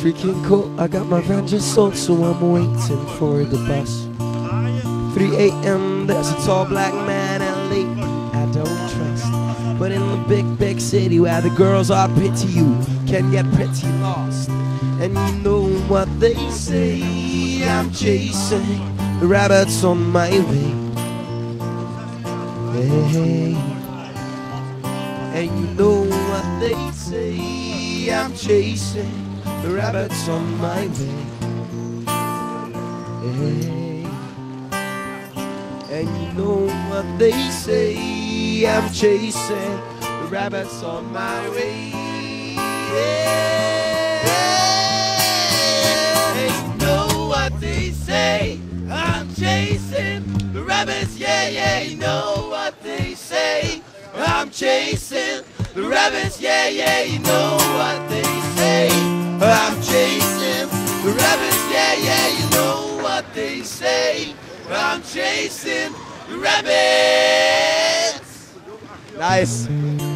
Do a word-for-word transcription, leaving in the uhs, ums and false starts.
freaking cool. I got my van just sold, so I'm waiting for the bus. three A M there's a tall black man and late I don't trust. But in the big, big city where the girls are pretty, you can get pretty lost. And you know what they say, I'm chasing the rabbits on my way. Hey, and you know what they say, I'm chasing the rabbits on my way. Hey, and you know what they say, I'm chasing the rabbits on my way. Hey, you know what they say, I'm chasing the rabbits, yeah, yeah, you know what they say, I'm chasing the rabbits, yeah, yeah, you know what they say, I'm chasing the rabbits, yeah, yeah, you know what they say, I'm chasing the rabbits. Nice.